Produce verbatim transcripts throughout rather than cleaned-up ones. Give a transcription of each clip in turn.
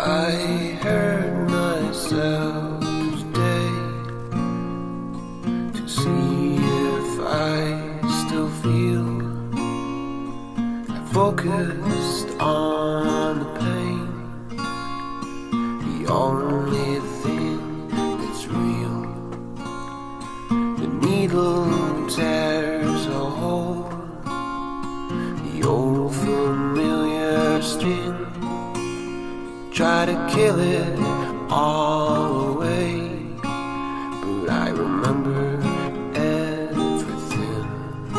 I hurt myself today to see if I still feel. I focused on the pain, the only thing that's real. The needle tears a hole, the old familiar string. Try to kill it all away, but I remember everything.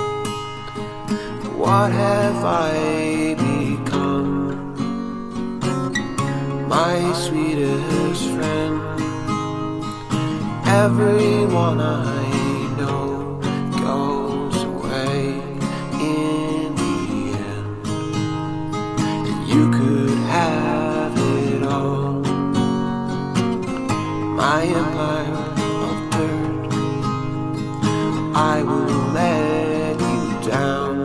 What have I become? My sweetest friend. Everyone I know goes away in the end, and you could have my empire of dirt. I will let you down,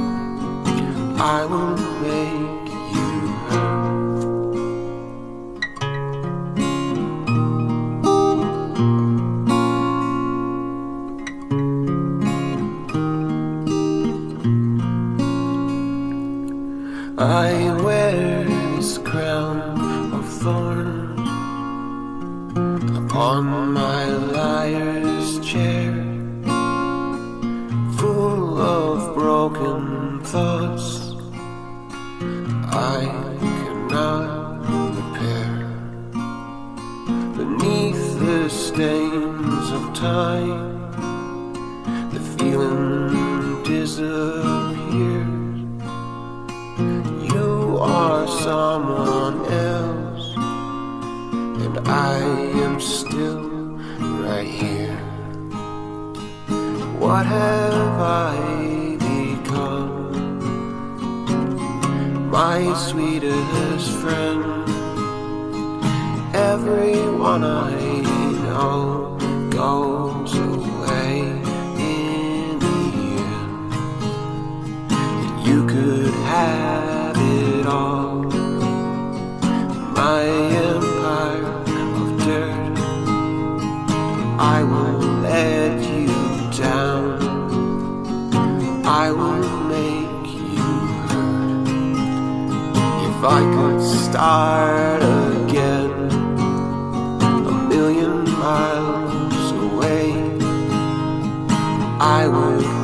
I will make you hurt. I wear this crown of thorns upon my liar's chair, full of broken thoughts I cannot repair. Beneath the stains of time, the feeling disappears. You are someone else, and I am still right here. What have I become? My sweetest friend. Everyone I know goes away in the end, and you could have it all. My empire of dirt, I will let you down, I will make you hurt. If I could start again, a million miles away, I would